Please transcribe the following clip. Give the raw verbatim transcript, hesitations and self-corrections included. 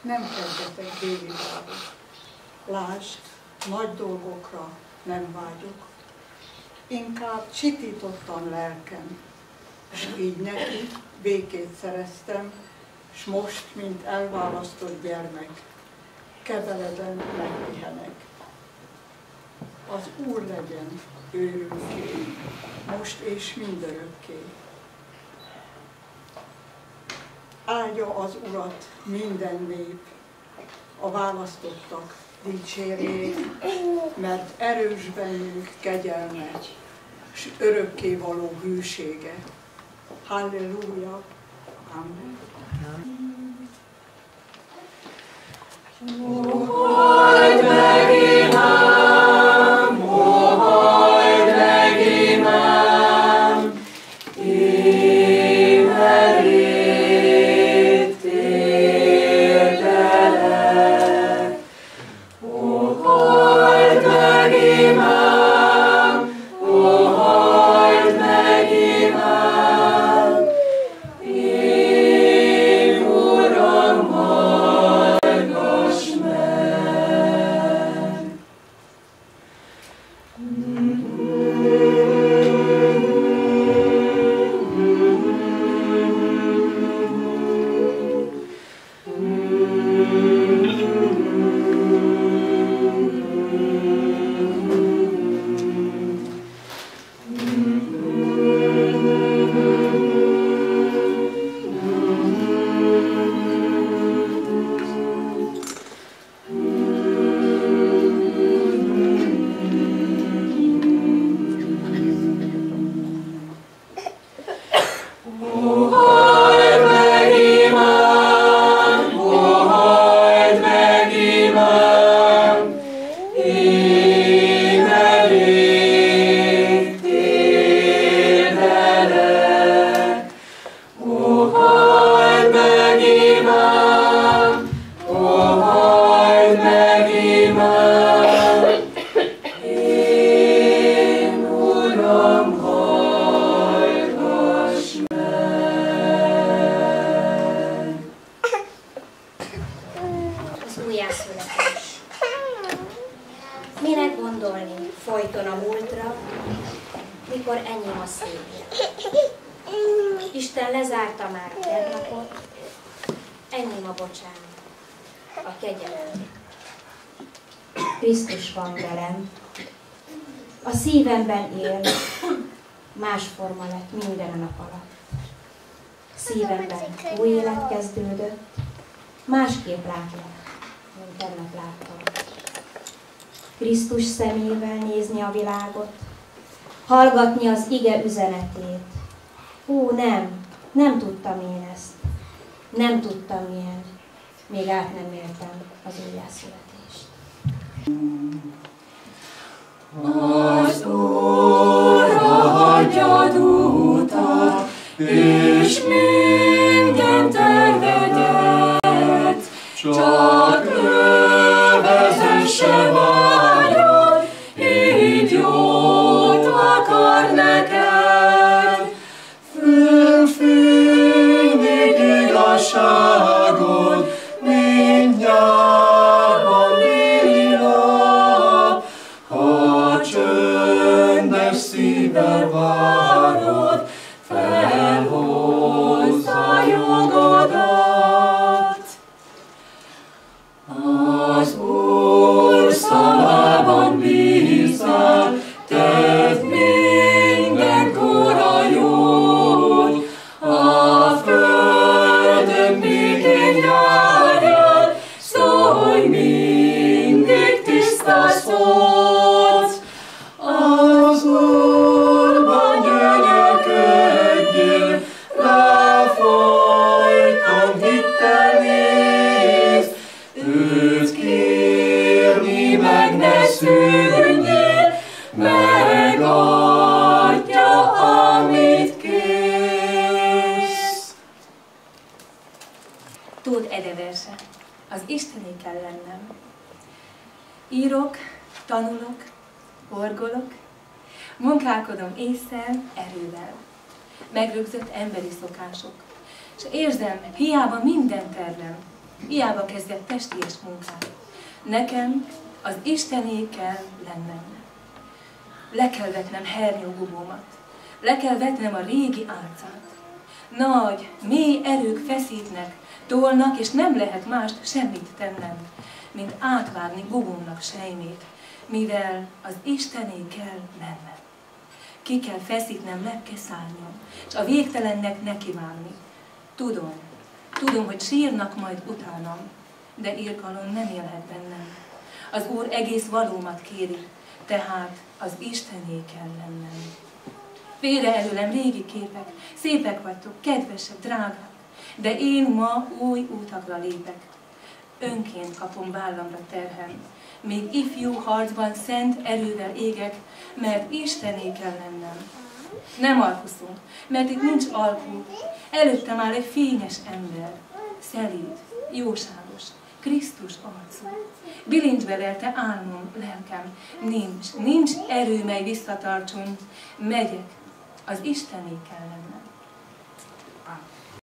nem kezdetek déli vágyok. Lásd, nagy dolgokra nem vágyok, inkább csitítottan lelkem, s így neki békét szereztem, s most, mint elválasztott gyermek, keveleden megpihenek. Az Úr legyen őrünké, most és mindörökké. Áldja az Urat minden nép, a választottak dicsérjék, mert erős bennünk kegyelme, s örökkévaló hűsége. Halleluja! Amen. Hagyd meg imám, ó, hagyd meg imám, én elég térdelek. Ó, hagyd meg imám, ó, hagyd meg imám, én Uram, hallgass meg. Minek gondolni folyton a múltra, mikor enyém a szépje. Isten lezárta már a kednapot, enyém a bocsánat, a kegyelem. Krisztus van velem, a szívemben él, más forma lett minden a nap alatt. Szívemben új élet kezdődött, másképp látlak, mint tegnap láttam. Krisztus szemével nézni a világot, hallgatni az ige üzenetét. Ó, nem, nem tudtam én ezt. Nem tudtam ilyen, még át nem értem az újjászületést. Az Úrra hagyjad utat, és minden tervedet, csak ő vezesse vágyad, így jót akar neked. Fölfénylik igazságod, mindnyáron éli nap, ha csöndes szívvel várod, felhozza jogodat. Az Úr szavában bízzál, tedd mindenkor a jót, a földön békén járjál, szólj mindig tiszta szót. Az Úrban gyönyörködjél, rá folyton hittel nézd, őt kérni meg ne szűnjél, megadja, amit kérsz. Tóth Ede verse. Az Istené kell lennem. Írok, tanulok, horgolok, munkálkodom ésszel, erővel. Megrögzött emberi szokások. És érzem, hiába minden tervem, hiába kezdek testies munkát. Nekem az Istené kell lennem. Le kell vetnem hernyógubómat. Le kell vetnem a régi álcát. Nagy, mély erők feszítnek, tolnak, és nem lehet mást semmit tennem, mint átvágni gubómnak sejmét, mivel az Istené kell lennem. Ki kell feszítnem lepke szárnyom, és a végtelennek nekivágni. Tudom, tudom, hogy sírnak majd utánam, de irgalom nem élhet bennem. Az Úr egész valómat kéri, tehát az Istené kell lennem. Félre előlem régi képek, szépek vagytok, kedvesek, drágák, de én ma új útakra lépek. Önként kapom vállamra terhem, még ifjú harcban szent erővel égek, mert Istené kell lennem. Nem alkuszom, mert itt nincs alkú, előttem áll egy fényes ember, szelíd, jóságos, Krisztus arcú. Bilincsbe lelte álmom, lelkem, nincs, nincs erő, mely visszatartson, megyek, az Istené kell lennem.